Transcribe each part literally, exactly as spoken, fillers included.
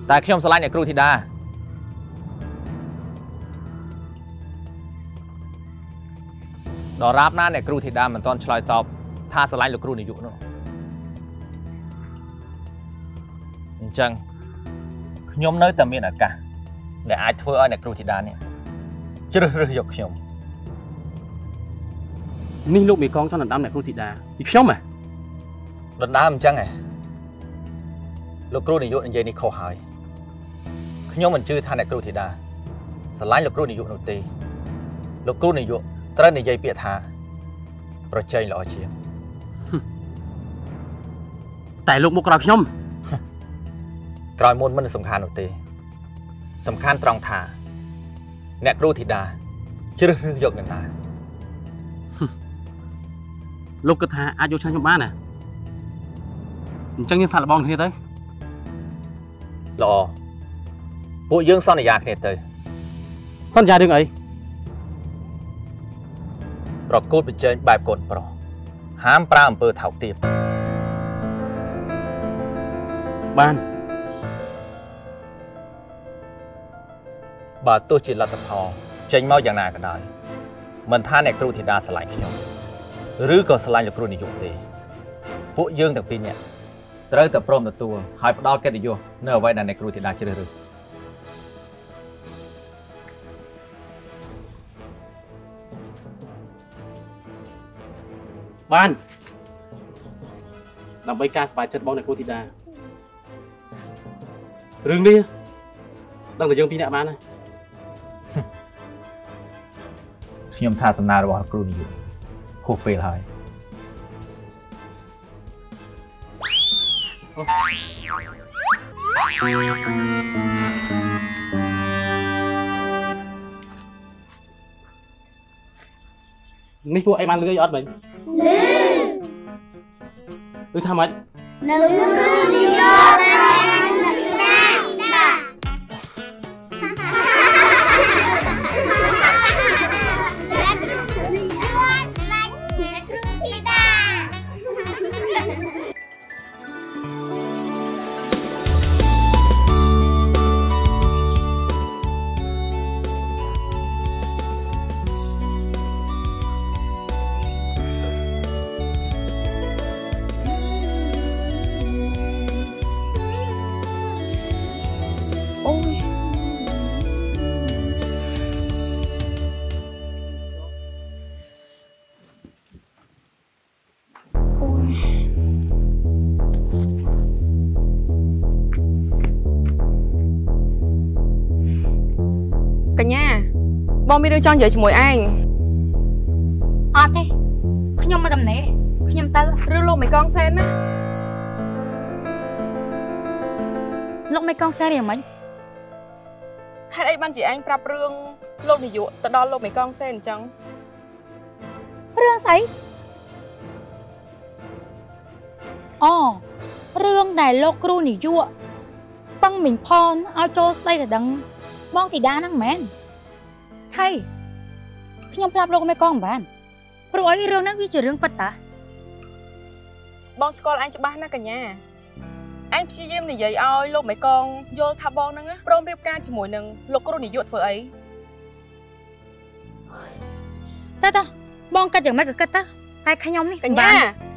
แต่ខ្ញុំស្រឡាញ់អ្នកគ្រូធីតាដល់រាបណាអ្នកគ្រូធីតាមិនទាន់ឆ្លើយតបថាស្រឡាញ់លោកគ្រូនាយកនោះអញ្ចឹងខ្ញុំនៅតែមានឱកាសដែលអាចធ្វើឲ្យអ្នកគ្រូធីតានេះជ្រើសរើសយកខ្ញុំនេះលោកមេកងចង់ដណ្ដើមអ្នកគ្រូធីតាពីខ្ញុំហ៎ដណ្ដើមអញ្ចឹងហ៎លោកគ្រូនាយកនិយាយនេះខុសហើយខ្ញុំមិនជឿថាអ្នកគ្រូធីតាស្រឡាញ់លោកគ្រូនាយកនោះទេលោកគ្រូនាយកត្រូវនិយាយពាក្យថាប្រជែងល្អជាងតែលោកមកក្រោយខ្ញុំក្រោយមុនមិនសំខាន់នោះទេសំខាន់ត្រង់ថាអ្នកគ្រូធីតាជ្រើសរើសយកអ្នកណាលោកគិតថាអាចយកឆ្នាំខ្ញុំបានណាអញ្ចឹងយើងសាកល្បងគ្នាទៅល្អពួកយើងសន្យាគ្នាទៅសន្យារឿងអីប្រកួតប្រជែងបែបកូនប្រុសហាមប្រើអំពើថោកទាបបានបើទោះជាលទ្ធផលចេញមកយ៉ាងណាក៏ដោយមិនថាអ្នកគ្រូធីតាស្រឡាញ់ខ្ញុំឬក៏ស្រឡាញ់លោកគ្រូនាយកទេពួកយើងទាំងពីរនាក់ត្រូវតែព្រមទទួលហើយផ្ដល់កិត្តិយសនៅអ្វីដែលអ្នកគ្រូធីតាជ្រើសរើសបានដើម្បីការសប្បាយចិត្តបងអ្នកគ្រូធីតារឿងនេះដឹងតែយើងពីរនាក់បានហើយខ្ញុំថាសំណើរបស់គ្រូនាយកហួសពេលហើយនេះពួកឯងបានលឺអត់មិញលឺលឺថាម៉េចនៅលឺនិយាយបងមានរឿងចង់និយាយជាមួយឯងអត់ទេខ្ញុំមកតំណែងខ្ញុំទៅឬលោកមេកងសែនណាលោកមេកងសែនយ៉ាងម៉េចហេតុអីបានជាឯងប្រាប់រឿងលោកនាយកទៅដល់លោកមេកងសែនអញ្ចឹងរឿងស្អីអូរឿងដែលលោកគ្រូនាយកពឹងមិញផនឲ្យចូលស្ដីទៅដឹងបងធីតាហ្នឹងមែនហើយខ្ញុំប្រាប់លោកមេកងមិនបានព្រោះអីរឿងហ្នឹងវាជារឿងពិតតាបងស្គាល់ឯងច្បាស់ណាស់កញ្ញាឯងព្យាយាមនិយាយឲ្យលោកមេកងយល់ថាបងហ្នឹងព្រមរៀបការជាមួយនឹងលោកគ្រូនាយកធ្វើអីតើតើបងគិតយ៉ាងម៉េចក៏គិតទៅតែខ្ញុំនេះកញ្ញា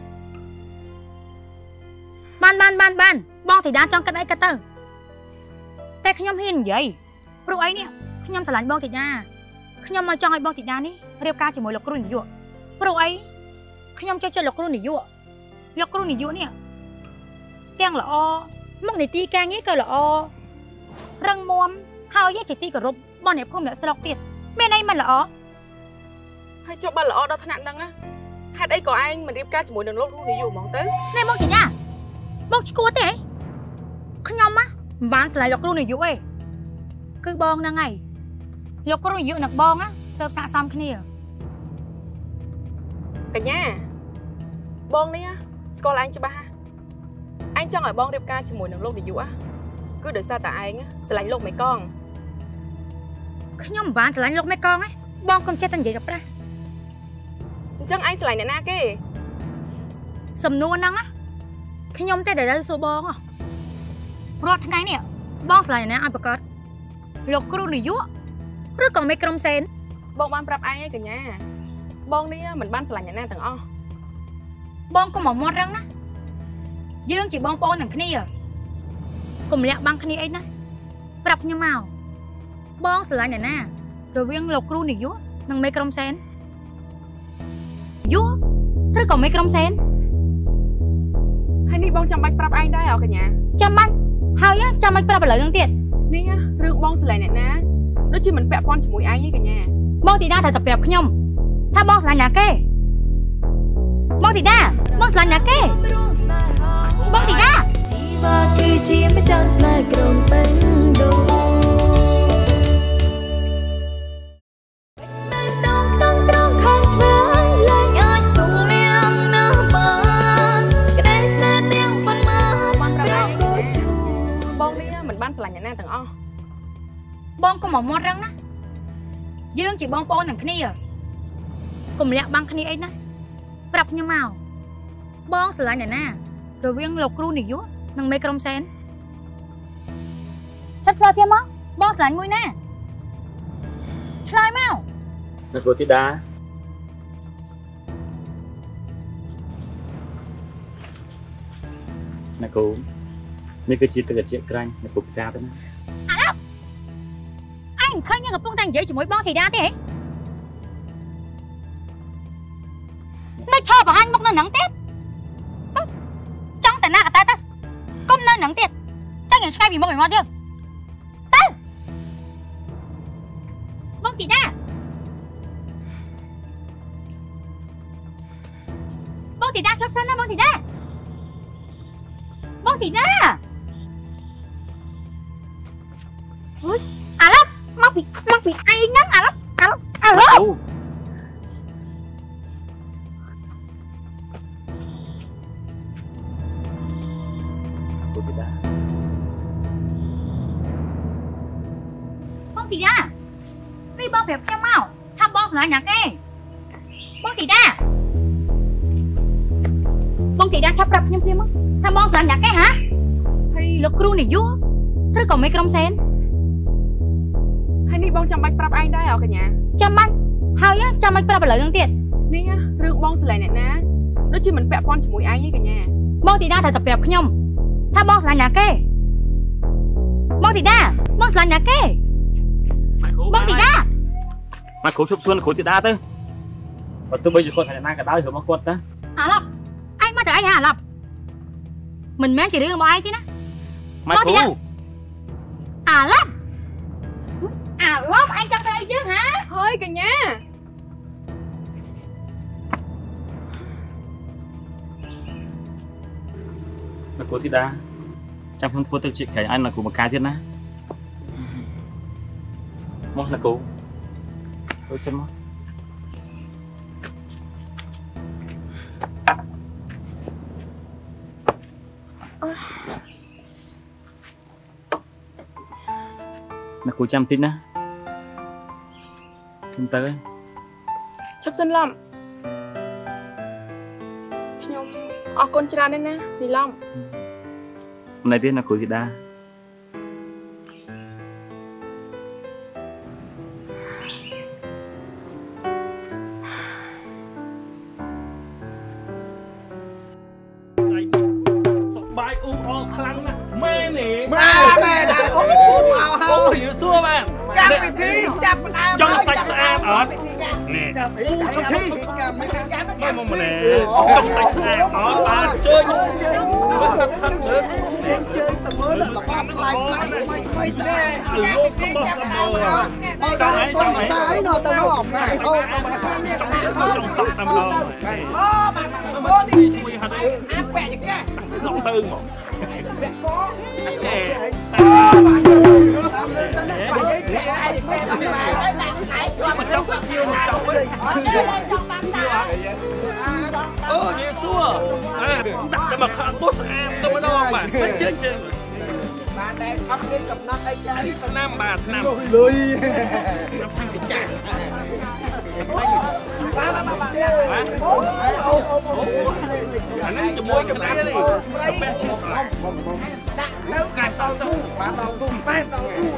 បានបានបានបានបងធីតាចង់គិតអីគិតទៅតែខ្ញុំហ៊ាននិយាយព្រោះអីនេះខ្ញុំស្រឡាញ់បងធីតាខ្ញុំមកចង់ឲ្យបងធីតានេះរៀបការជាមួយលោកគ្រូនាយកព្រោះអីខ្ញុំចូលចិត្តលោកគ្រូនាយកលោកគ្រូនាយកនេះទាំងល្អមុខនីតិការងារក៏ល្អរឹងមាំហើយជាទីគោរពបងអ្នកភូមិអ្នកស្រុកទៀតមានអីមិនល្អហើយចុះបើល្អដល់ថ្នាក់ហ្នឹងហេតុអីក៏ឯងមិនរៀបការជាមួយនឹងលោកគ្រូនាយកហ្មងទៅណែបងធីតាបងឈួតទេខ្ញុំមិនបានស្រឡាញ់លោកគ្រូនាយកទេគឺបងហ្នឹងហើយលោកគ្រូនាយកនឹងបងណាទៅសាកសមគ្នាកញ្ញាបងនេះស្គាល់ឯងច្បាស់ឯងចង់ឲ្យបងរៀបការជាមួយនឹងលោកនាយកគឺដោយសារតែឯងស្រឡាញ់លោកមេកងខ្ញុំមិនបានស្រឡាញ់លោកមេកងទេបងកុំចេះតែនិយាយទៅប្រាស់អញ្ចឹងឯងស្រឡាញ់អ្នកណាគេសំណួរហ្នឹងខ្ញុំតែតែសួរបងរាល់ថ្ងៃនេះបងឆ្លើយណាឲ្យប្រកាសលោកគ្រូនាយកឬក៏មេក្រុមសេនបងបានប្រាប់ឯងឯងកញ្ញាបងនេះមិនបានស្រឡាញ់អ្នកណាទាំងអស់បងកុំមកមាត់រឹងណាយើងជាបងប្អូននឹងគ្នាកុំលាក់បាំងគ្នាអីណាប្រាប់ខ្ញុំមកបងស្រឡាញ់អ្នកណារវាងលោកគ្រូនាយកនិងមេក្រុមសេនយោឬក៏មេក្រុមសេនហើយនេះបងចាំបាច់ប្រាប់ឯងដែរអកញ្ញាចាំបាច់ហើយចាំបាច់ប្រាប់ឥឡូវហ្នឹងទៀតនេះរឿងបងស្រឡាញ់អ្នកណាដូចជាមិនពាក់ព័ន្ធជាមួយឯងទេកញ្ញាបងធីតាត្រូវតែប្រាប់ខ្ញុំថាបងស្រឡាញ់ណាគេបងធីតាបងស្រឡាញ់ណាគេបងធីតា và khi chỉ mới chẳng sai cầm bánh đồ bên đông đông đông khang chơi lại ai cùng miệng nó bán cái đấy sẽ tiếng phần mơ បងប្រាប់ឯងបងនេះមិនបានស្រឡាញ់អ្នកណាទាំងអស់បងកុំមកមាត់រឹងណាយើងជាបងប្អូននឹងគ្នាកុំលាក់បាំងគ្នាអីណាប្រាប់ខ្ញុំមកបងស្រឡាញ់អ្នកណារវាងលោកគ្រូនាយកនិងមេក្រុមសេនចាប់ឆ្លើយទៀតមកបងស្រឡាញ់មួយណាឆ្លើយមកអ្នកគ្រូធីតាអ្នកគ្រូនេះគឺជាទឹកត្រជាក់ក្រាញ់អ្នកគ្រូផ្សារទៅណាអញឃើញយើងកំពុងតែនិយាយជាមួយបងធីតាទេហ៎មិនឈប់បង្ហាញមុខនៅហ្នឹងទៀតចង់តែណាក៏តែទៅកុំនៅហ្នឹងទៀតចង់ឲ្យឆ្ងាយពីមុខពីមាត់យើងទៅបងធីតាបងធីតាឈប់សិនណាបងធីតាបងធីតាអុយអាឡប់មកពីមកពីឯងហ្នឹងអាឡប់អាឡប់អាឡប់ បងធីតានេះបងប្រាប់ខ្ញុំមកថាបងស្រឡាញ់ណាគេបងធីតាបងធីតាឆាប់ប្រាប់ខ្ញុំភ្លាមមកថាបងស្រឡាញ់ណាគេហ៎ហើយលោកគ្រូនាយកឬក៏មេក្រុមសេនហើយនេះបងចាំបាច់ប្រាប់ឯងដែរអកញ្ញាចាំបាច់ហើយចាំបាច់ប្រាប់ឥឡូវហ្នឹងទៀតនេះរឿងបងស្រឡាញ់អ្នកណាដូចជាមិនពាក់ព័ន្ធជាមួយឯងទេកញ្ញាបងធីតាត្រូវតែប្រាប់ខ្ញុំថាបងស្រឡាញ់ណាគេបងធីតាបងស្រឡាញ់ណាគេបងធីតាមកគ្រូជប់សួនគ្រូធីតាទៅបើទោះបីជាគាត់ថាអ្នកណាក៏ដោយរឿងរបស់គាត់ទៅអាឡប់ឯងមកទៅអីហ่าអាឡប់មិនមែនជារឿងរបស់ឯងទេណាមកគ្រូអាឡប់អាឡប់ឯងចង់ទៅអីយើងហ៎ហើយកញ្ញាអ្នកគ្រូធីតាចាំខ្ញុំធ្វើទឹកជាក្រែងឲ្យអ្នកគ្រូមកកាយទៀតណាមកអ្នកគ្រូទៅសិនមកអ្នកគ្រូចាំតិចណាខ្ញុំទៅហើយឈប់សិនឡំខ្ញុំអរគុណច្រើនណាស់ណាលីឡំ hôm nay biết là cô gì đa bài u o khăn mê nè mẹ mẹ đã ốm màu hao ôi hiểu xưa mà cam bị thi chặt ao cho nó sạch sẽ ở nè u cho thi mày mong mà nè trong sạch sẽ ở ba chơi em chơi tầm mới là bom lại mày mày xe từ lúc có bom tầm mờ trong ấy trong ấy sai nó tao nó ỏm này không trong sạch tầm mờ ô đi chui hả đấy áp bẹ như cái lọc tư mà nè ơ nghe xua đặt cho mà khăn bút em tôi mới đâu mà chết chết chết bạn đây không biết cầm nó tay chơi nam bà nam lười nam thằng chả អានេះជាមួយកំណែនេះបែបឈឺខ្លាំងដាក់នៅកាយសោសបានដល់គុំបែបដល់គូ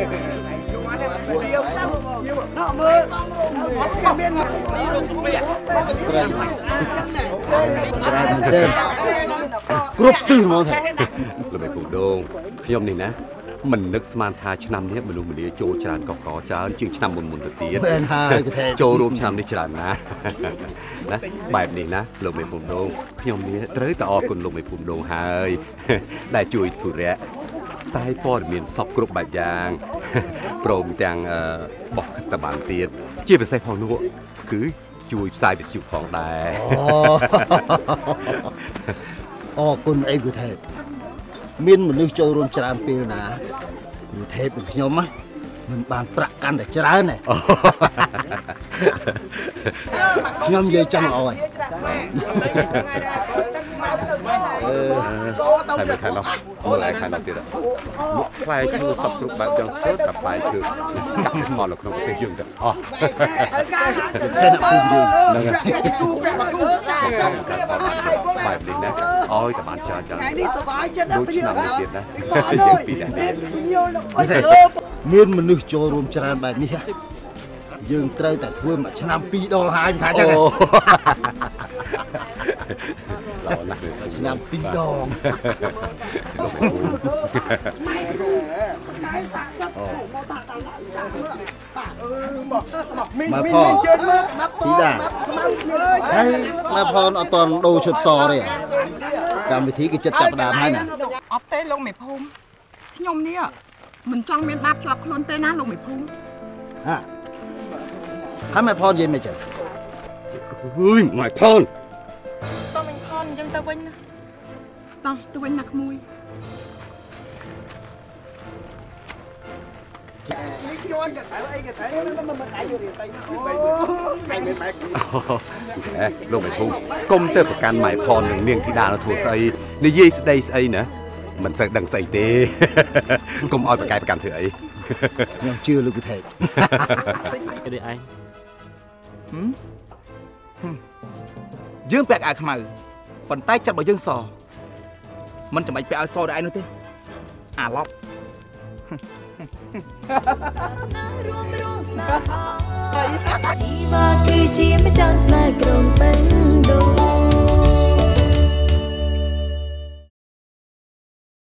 យកតាមយកដល់មើលអត់មានស្រីគ្រប់ទិសហ្មងថាលោកមេពូដងខ្ញុំនេះណាមិននឹកស្មានថាឆ្នាំនេះមនុស្សម្នាចូលច្រើនកកច្រើនជាងឆ្នាំមុនមុនទៅទៀតចូលរួមឆ្នាំនេះច្រើនណាណាបែបនេះណាលោកមេពូដងខ្ញុំនេះត្រូវតែអរគុណលោកមេពូដងហើយដែលជួយធុរៈផ្សាយព័ត៌មានសពគ្រប់បែបយ៉ាងព្រមទាំងបោះតបានទៀតជាពិសេសផងនោះគឺជួយផ្សាយវិទ្យុផងដែរអរគុណអីគូថេបមានមនុស្សចូលរួមច្រើនពេលណាគូថេបរបស់ខ្ញុំណាមិនបានប្រាក់កាន់តែច្រើនទេខ្ញុំនិយាយចឹងអស់ហើយថៃថៃនោះមើលឯខាងនោះទៀតលោកផ្លែឈើសពគ្រប់បែបយ៉ាងសុទ្ធតែផ្លែឈើដាក់ស្មល់នៅក្នុងប្រទេសយើងទៅអស់សេនភូមិយើងហ្នឹងគូប្រាក់គូបែបនេះណាឲ្យតែបានច្រើនច្រើនថ្ងៃនេះសុបាយចិត្តណាស់ពីឆ្នាំនេះទៀតណាយើងពីដែរមានមនុស្សចូលរួមច្រើនបែបនេះយើងត្រូវតែធ្វើមួយឆ្នាំពីរដងហើយថាចឹងដល់ណាស់ឆ្នាំពីរដងមកផងពីដាហើយមកផងអត់តដូរឈុតសទេកម្មវិធីគេចិត្តចាប់ផ្ដើមហើយណាអត់ទេលោកមេភូមិខ្ញុំនេះមិនចង់មានបាបជាប់ខ្លួនទេណាលោកមេភូមិហាហើយមកផងនិយាយមិនចឹងអើយមកផងតោះមិញផនអញ្ចឹងទៅវិញណាតោះទៅវិញណាក្មួយខ្ញុំអត់ក៏ត្រូវអីក៏ត្រូវមិនមិនអាចយករៀនទៅអូថ្ងៃនេះបែកលោកមេភូមិគុំទៅប្រកាន់ម៉ៃផននឹងនាងធីតានៅធ្វើស្អីនិយាយស្ដីស្អីណាមិនសូវដឹងស្អីទេគុំឲ្យប្រកែកប្រកាន់ធ្វើអីខ្ញុំជឿលោកគូថេបគេដូចឯងយើងពាក់អាវខ្មៅប៉ុន្តែចិត្តរបស់យើងសមិនចាំបាច់ពាក់អាវសដែរឯងនោះទេអាឡប់ជីវ៉ាគឺជាម្ចាស់ស្នេហ៍ក្រុងពេញដូ